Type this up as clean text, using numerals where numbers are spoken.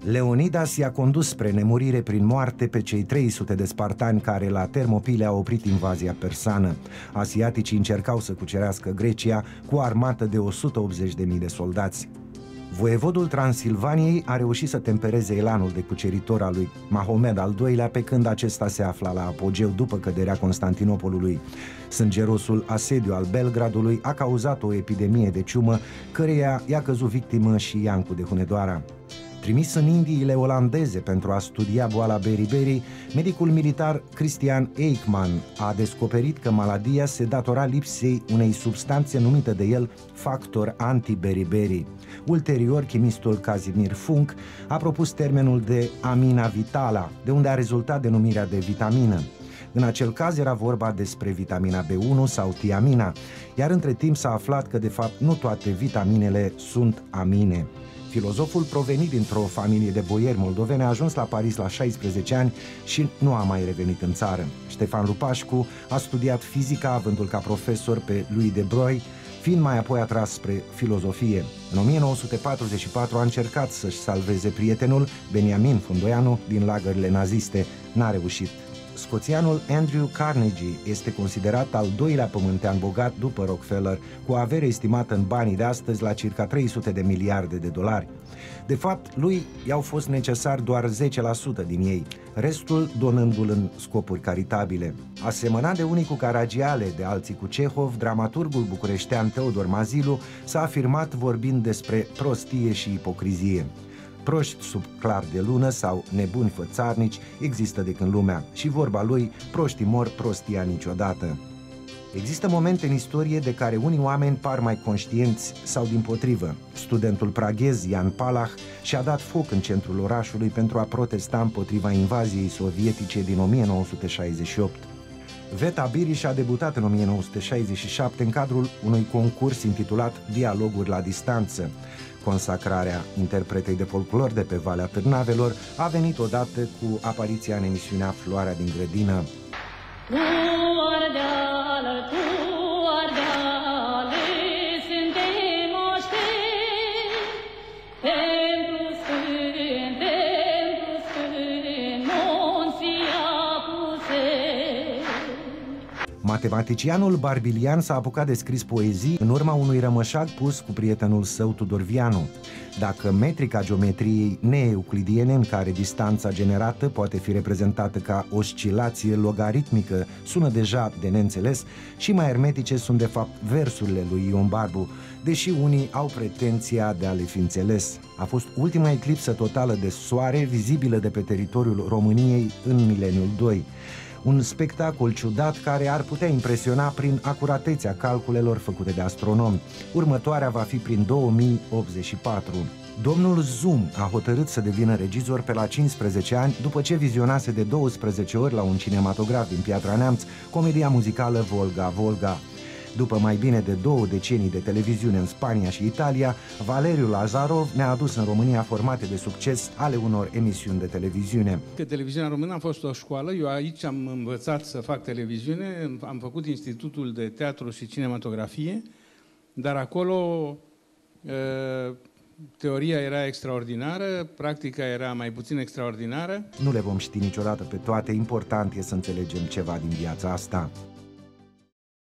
Leonidas i-a condus spre nemurire prin moarte pe cei 300 de spartani care la Termopile au oprit invazia persană. Asiaticii încercau să cucerească Grecia cu o armată de 180.000 de soldați. Voievodul Transilvaniei a reușit să tempereze elanul de cuceritor al lui Mahomed al II-lea pe când acesta se afla la apogeu după căderea Constantinopolului. Sângerosul asediu al Belgradului a cauzat o epidemie de ciumă, căreia i-a căzut victimă și Iancu de Hunedoara. Trimis în Indiile olandeze pentru a studia boala beriberi, medicul militar Christian Eijkman a descoperit că maladia se datora lipsei unei substanțe numită de el factor anti-beriberi. Ulterior, chimistul Casimir Funk a propus termenul de amina vitala, de unde a rezultat denumirea de vitamină. În acel caz era vorba despre vitamina B1 sau tiamina, iar între timp s-a aflat că de fapt nu toate vitaminele sunt amine. Filozoful provenit dintr-o familie de boieri moldoveni a ajuns la Paris la 16 ani și nu a mai revenit în țară. Ștefan Lupașcu a studiat fizica, avându-l ca profesor pe Louis de Broglie, fiind mai apoi atras spre filozofie. În 1944 a încercat să-și salveze prietenul Beniamin Fundoianu din lagările naziste. N-a reușit. Scoțianul Andrew Carnegie este considerat al doilea pământean bogat după Rockefeller, cu o avere estimată în banii de astăzi la circa 300 de miliarde de dolari. De fapt, lui i-au fost necesari doar 10% din ei, restul donându-l în scopuri caritabile. Asemănat de unii cu Caragiale, de alții cu Cehov, dramaturgul bucureștean Teodor Mazilu s-a afirmat vorbind despre prostie și ipocrizie. Proști sub clar de lună sau nebuni fățarnici există de când lumea și vorba lui, proștii mor, prostia niciodată. Există momente în istorie de care unii oameni par mai conștienți sau dimpotrivă. Studentul praghez Jan Palach și-a dat foc în centrul orașului pentru a protesta împotriva invaziei sovietice din 1968. Veta Biriș a debutat în 1967 în cadrul unui concurs intitulat Dialoguri la distanță. Consacrarea interpretei de folclor de pe Valea Târnavelor a venit odată cu apariția în emisiunea Floarea din grădină. Matematicianul Barbilian s-a apucat de scris poezii în urma unui rămășag pus cu prietenul său Tudor Vianu. Dacă metrica geometriei neeuclidiene, în care distanța generată poate fi reprezentată ca oscilație logaritmică, sună deja de neînțeles, și mai ermetice sunt de fapt versurile lui Ion Barbu, deși unii au pretenția de a le fi înțeles. A fost ultima eclipsă totală de soare vizibilă de pe teritoriul României în mileniul 2. Un spectacol ciudat care ar putea impresiona prin acuratețea calculelor făcute de astronomi. Următoarea va fi prin 2084. Domnul Zoom a hotărât să devină regizor pe la 15 ani după ce vizionase de 12 ori la un cinematograf din Piatra Neamț comedia muzicală Volga Volga. După mai bine de 2 decenii de televiziune în Spania și Italia, Valeriu Lazarov ne-a adus în România formate de succes ale unor emisiuni de televiziune. Că televiziunea română a fost o școală, eu aici am învățat să fac televiziune, am făcut Institutul de Teatru și Cinematografie, dar acolo teoria era extraordinară, practica era mai puțin extraordinară. Nu le vom ști niciodată pe toate, important e să înțelegem ceva din viața asta.